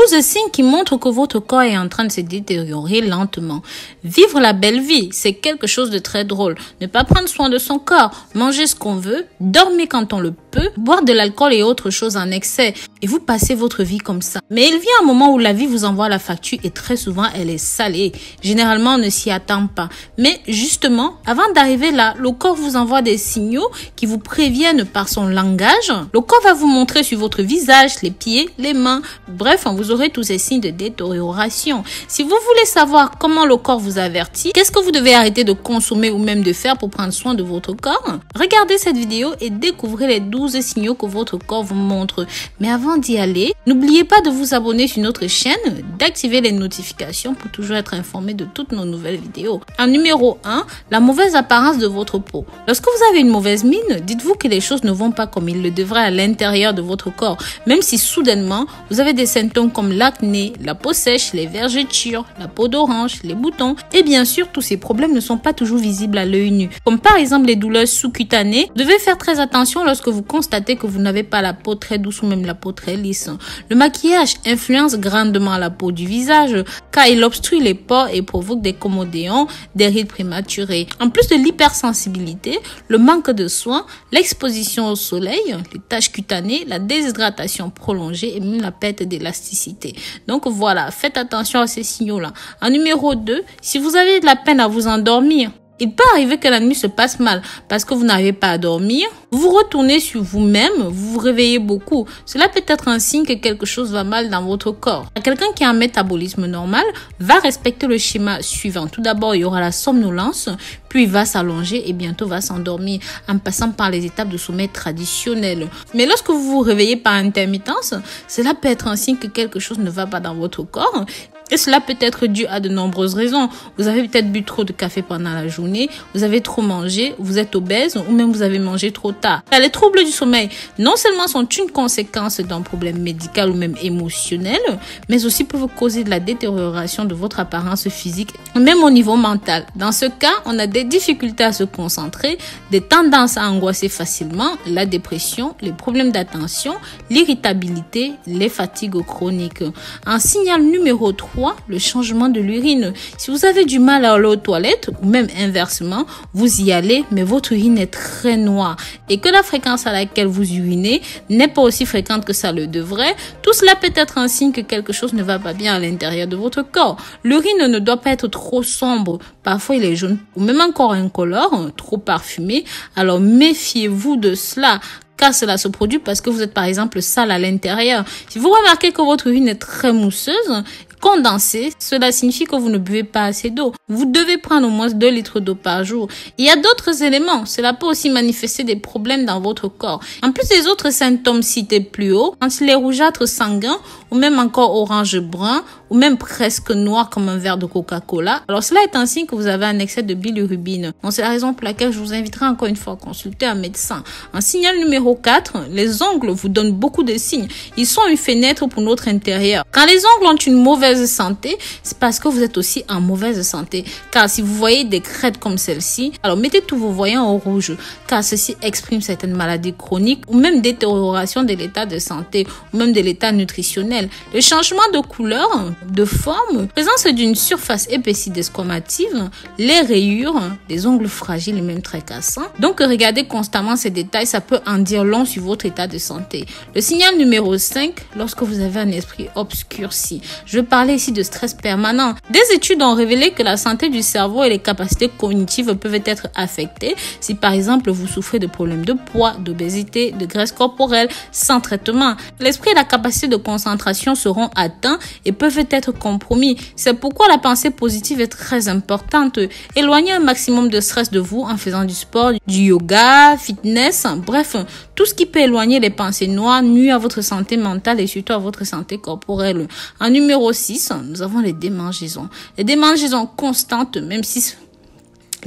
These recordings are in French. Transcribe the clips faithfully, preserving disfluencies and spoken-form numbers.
douze signes qui montrent que votre corps est en train de se détériorer lentement. Vivre la belle vie, c'est quelque chose de très drôle. Ne pas prendre soin de son corps, manger ce qu'on veut, dormir quand on le peut, boire de l'alcool et autres choses en excès. Et vous passez votre vie comme ça. Mais il vient un moment où la vie vous envoie la facture et très souvent elle est salée. Généralement, on ne s'y attend pas. Mais justement, avant d'arriver là, le corps vous envoie des signaux qui vous préviennent par son langage. Le corps va vous montrer sur votre visage, les pieds, les mains. Bref, vous aurez tous ces signes de détérioration. Si vous voulez savoir comment le corps vous avertit, qu'est-ce que vous devez arrêter de consommer ou même de faire pour prendre soin de votre corps, regardez cette vidéo et découvrez les douze signaux que votre corps vous montre. Mais avant d'y aller, n'oubliez pas de vous abonner sur notre chaîne, d'activer les notifications pour toujours être informé de toutes nos nouvelles vidéos. En numéro un, la mauvaise apparence de votre peau. Lorsque vous avez une mauvaise mine, dites-vous que les choses ne vont pas comme il le devrait à l'intérieur de votre corps, même si soudainement, vous avez des symptômes comme l'acné, la peau sèche, les vergetures, la peau d'orange, les boutons. Et bien sûr, tous ces problèmes ne sont pas toujours visibles à l'œil nu. Comme par exemple les douleurs sous-cutanées. Vous devez faire très attention lorsque vous constatez que vous n'avez pas la peau très douce ou même la peau très lisse. Le maquillage influence grandement la peau du visage car il obstrue les pores et provoque des commodéons, des rides prématurées. En plus de l'hypersensibilité, le manque de soins, l'exposition au soleil, les taches cutanées, la déshydratation prolongée et même la perte d'élasticité. Donc voilà, faites attention à ces signaux-là. En numéro deux, si vous avez de la peine à vous endormir, il peut arriver que la nuit se passe mal parce que vous n'arrivez pas à dormir. Vous vous retournez sur vous-même, vous vous réveillez beaucoup. Cela peut être un signe que quelque chose va mal dans votre corps. Quelqu'un qui a un métabolisme normal va respecter le schéma suivant. Tout d'abord, il y aura la somnolence, puis il va s'allonger et bientôt va s'endormir en passant par les étapes de sommeil traditionnelles. Mais lorsque vous vous réveillez par intermittence, cela peut être un signe que quelque chose ne va pas dans votre corps. Et cela peut être dû à de nombreuses raisons. Vous avez peut-être bu trop de café pendant la journée, vous avez trop mangé, vous êtes obèse ou même vous avez mangé trop tard. Les troubles du sommeil, non seulement sont une conséquence d'un problème médical ou même émotionnel, mais aussi peuvent causer de la détérioration de votre apparence physique, même au niveau mental. Dans ce cas, on a des difficultés à se concentrer, des tendances à angoisser facilement, la dépression, les problèmes d'attention, l'irritabilité, les fatigues chroniques. En signal numéro trois, le changement de l'urine. Si vous avez du mal à aller aux toilettes ou même inversement, vous y allez mais votre urine est très noire et que la fréquence à laquelle vous urinez n'est pas aussi fréquente que ça le devrait, tout cela peut être un signe que quelque chose ne va pas bien à l'intérieur de votre corps. L'urine ne doit pas être trop sombre, parfois il est jaune ou même encore incolore, trop parfumé, alors méfiez-vous de cela. Car cela se produit parce que vous êtes par exemple sale à l'intérieur. Si vous remarquez que votre urine est très mousseuse, condensée, cela signifie que vous ne buvez pas assez d'eau. Vous devez prendre au moins deux litres d'eau par jour. Il y a d'autres éléments. Cela peut aussi manifester des problèmes dans votre corps. En plus des autres symptômes cités plus haut, quand il est rougeâtre sanguin ou même encore orange-brun ou même presque noir comme un verre de Coca-Cola, alors cela est un signe que vous avez un excès de bilirubine. Donc c'est la raison pour laquelle je vous inviterai encore une fois à consulter un médecin. En signal numéro quatre, les ongles vous donnent beaucoup de signes. Ils sont une fenêtre pour notre intérieur. Quand les ongles ont une mauvaise santé, c'est parce que vous êtes aussi en mauvaise santé. Car si vous voyez des crêtes comme celle-ci, alors mettez tous vos voyants au rouge, car ceci exprime certaines maladies chroniques ou même détérioration de l'état de santé ou même de l'état nutritionnel. Le changement de couleur, de forme, présence d'une surface épaissie desquamative, les rayures, des ongles fragiles et même très cassants. Donc regardez constamment ces détails, ça peut en dire long sur votre état de santé. Le signal numéro cinq, lorsque vous avez un esprit obscurci. Je parle ici de stress permanent. Des études ont révélé que la santé du cerveau et les capacités cognitives peuvent être affectées si par exemple vous souffrez de problèmes de poids, d'obésité, de graisse corporelle sans traitement. L'esprit et la capacité de concentration seront atteints et peuvent être compromis. C'est pourquoi la pensée positive est très importante. Éloignez un maximum de stress de vous en faisant du sport, du yoga, fitness, bref, tout ce qui peut éloigner les pensées noires nuit à votre santé mentale et surtout à votre santé corporelle. En numéro six, nous avons les démangeaisons. Les démangeaisons constantes, même si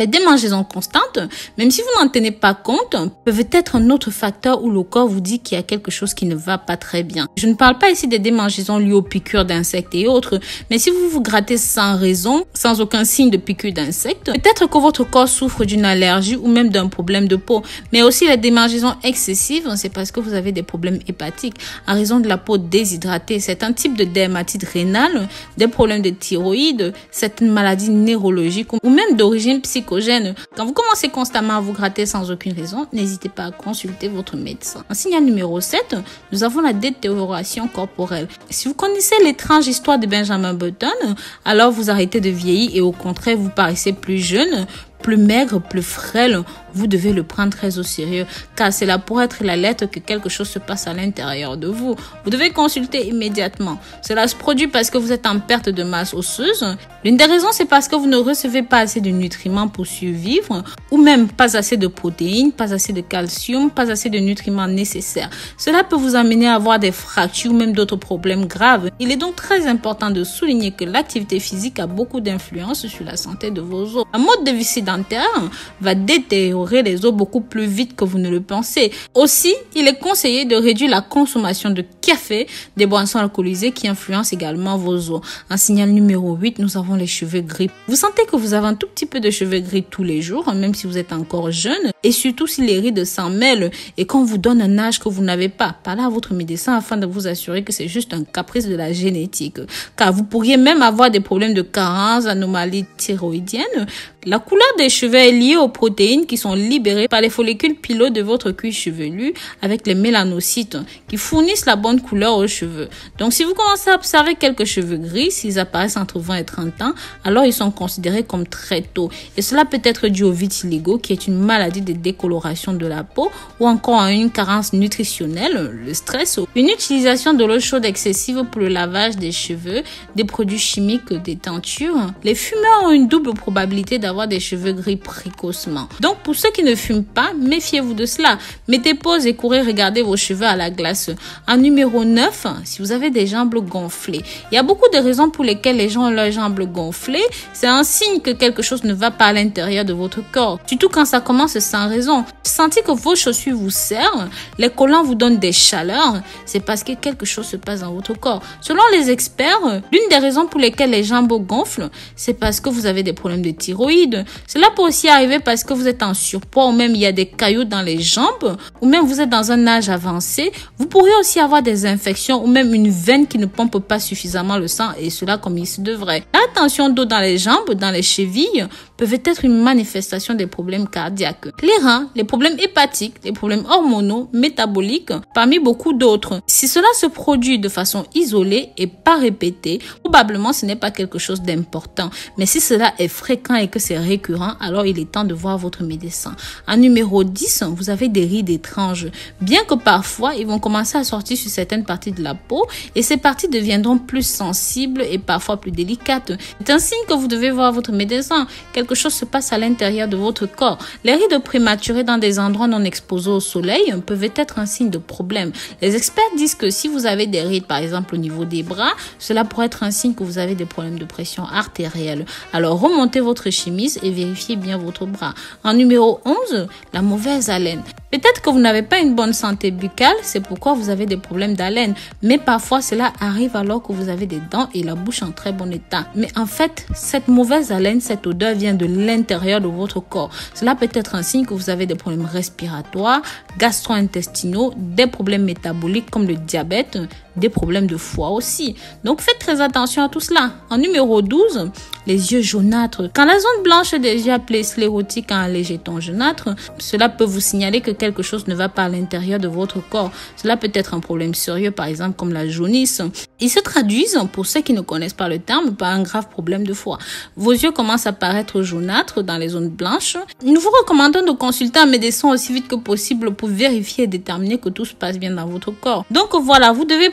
Les démangeaisons constantes, même si vous n'en tenez pas compte, peuvent être un autre facteur où le corps vous dit qu'il y a quelque chose qui ne va pas très bien. Je ne parle pas ici des démangeaisons liées aux piqûres d'insectes et autres, mais si vous vous grattez sans raison, sans aucun signe de piqûre d'insectes, peut-être que votre corps souffre d'une allergie ou même d'un problème de peau. Mais aussi les démangeaisons excessives, c'est parce que vous avez des problèmes hépatiques en raison de la peau déshydratée. C'est un type de dermatite rénale, des problèmes de thyroïde, certaines maladies neurologiques ou même d'origine psychologique. Quand vous commencez constamment à vous gratter sans aucune raison, n'hésitez pas à consulter votre médecin. En signal numéro sept, nous avons la détérioration corporelle. Si vous connaissez l'étrange histoire de Benjamin Button, alors vous arrêtez de vieillir et au contraire, vous paraissez plus jeune, plus maigre, plus frêle. Vous devez le prendre très au sérieux, car c'est là pour être l'alerte que quelque chose se passe à l'intérieur de vous. Vous devez consulter immédiatement. Cela se produit parce que vous êtes en perte de masse osseuse. L'une des raisons, c'est parce que vous ne recevez pas assez de nutriments pour survivre, ou même pas assez de protéines, pas assez de calcium, pas assez de nutriments nécessaires. Cela peut vous amener à avoir des fractures ou même d'autres problèmes graves. Il est donc très important de souligner que l'activité physique a beaucoup d'influence sur la santé de vos os. Un mode de vie sédentaire va détériorer les os beaucoup plus vite que vous ne le pensez. Aussi, il est conseillé de réduire la consommation de café, des boissons alcoolisées qui influencent également vos os. En signal numéro huit, nous avons les cheveux gris. Vous sentez que vous avez un tout petit peu de cheveux gris tous les jours, même si vous êtes encore jeune, et surtout si les rides s'en mêlent et qu'on vous donne un âge que vous n'avez pas. Parlez à votre médecin afin de vous assurer que c'est juste un caprice de la génétique, car vous pourriez même avoir des problèmes de carence, anomalies thyroïdiennes. La couleur des cheveux est liée aux protéines qui sont libérées par les follicules pileux de votre cuir chevelu avec les mélanocytes qui fournissent la bonne couleur aux cheveux. Donc si vous commencez à observer quelques cheveux gris, s'ils apparaissent entre vingt et trente ans, alors ils sont considérés comme très tôt. Et cela peut être dû au vitiligo qui est une maladie de décoloration de la peau ou encore à une carence nutritionnelle, le stress, une utilisation de l'eau chaude excessive pour le lavage des cheveux, des produits chimiques, des teintures. Les fumeurs ont une double probabilité d'avoir avoir des cheveux gris précocement. Donc pour ceux qui ne fument pas, méfiez-vous de cela. Mettez pause et courez regarder vos cheveux à la glace. En numéro neuf, si vous avez des jambes gonflées. Il y a beaucoup de raisons pour lesquelles les gens ont leurs jambes gonflées. C'est un signe que quelque chose ne va pas à l'intérieur de votre corps. Surtout quand ça commence sans raison. Sentez que vos chaussures vous serrent, les collants vous donnent des chaleurs. C'est parce que quelque chose se passe dans votre corps. Selon les experts, l'une des raisons pour lesquelles les jambes gonflent, c'est parce que vous avez des problèmes de thyroïde. Cela peut aussi arriver parce que vous êtes en surpoids ou même il y a des caillots dans les jambes ou même vous êtes dans un âge avancé. Vous pourriez aussi avoir des infections ou même une veine qui ne pompe pas suffisamment le sang et cela comme il se devrait. La rétention d'eau dans les jambes, dans les chevilles peuvent être une manifestation des problèmes cardiaques. Les reins, les problèmes hépatiques, les problèmes hormonaux, métaboliques, parmi beaucoup d'autres. Si cela se produit de façon isolée et pas répétée, probablement ce n'est pas quelque chose d'important. Mais si cela est fréquent et que c'est récurrent, alors il est temps de voir votre médecin. En numéro dix, vous avez des rides étranges. Bien que parfois, ils vont commencer à sortir sur certaines parties de la peau et ces parties deviendront plus sensibles et parfois plus délicates. C'est un signe que vous devez voir votre médecin. Quelque chose se passe à l'intérieur de votre corps. Les rides prématurées dans des endroits non exposés au soleil peuvent être un signe de problème. Les experts disent que si vous avez des rides, par exemple au niveau des bras, cela pourrait être un signe que vous avez des problèmes de pression artérielle. Alors remontez votre chemise et vérifiez bien votre bras. En numéro onze, la mauvaise haleine. Peut-être que vous n'avez pas une bonne santé buccale, c'est pourquoi vous avez des problèmes d'haleine. Mais parfois, cela arrive alors que vous avez des dents et la bouche en très bon état. Mais en fait, cette mauvaise haleine, cette odeur vient de l'intérieur de votre corps. Cela peut être un signe que vous avez des problèmes respiratoires, gastro-intestinaux, des problèmes métaboliques comme le diabète, des problèmes de foie aussi. Donc faites très attention à tout cela. En numéro douze, les yeux jaunâtres. Quand la zone blanche des yeux appelée sclérotique a un léger ton jaunâtre, cela peut vous signaler que quelque chose ne va pas à l'intérieur de votre corps. Cela peut être un problème sérieux, par exemple comme la jaunisse. Ils se traduisent, pour ceux qui ne connaissent pas le terme, par un grave problème de foie. Vos yeux commencent à paraître jaunâtres dans les zones blanches. Nous vous recommandons de consulter un médecin aussi vite que possible pour vérifier et déterminer que tout se passe bien dans votre corps. Donc voilà, vous devez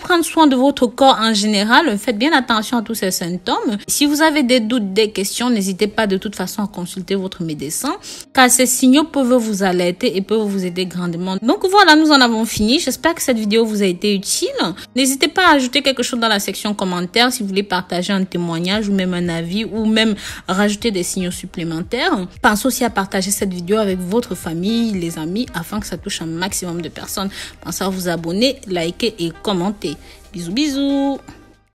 prendre soin de votre corps en général. Faites bien attention à tous ces symptômes. Si vous avez des doutes, des questions, n'hésitez pas de toute façon à consulter votre médecin, car ces signaux peuvent vous alerter et peuvent vous aider grandement. Donc voilà, nous en avons fini. J'espère que cette vidéo vous a été utile. N'hésitez pas à ajouter quelque chose dans la section commentaires si vous voulez partager un témoignage ou même un avis ou même rajouter des signaux supplémentaires. Pensez aussi à partager cette vidéo avec votre famille, les amis, afin que ça touche un maximum de personnes. Pensez à vous abonner, liker et commenter. Bisous bisous.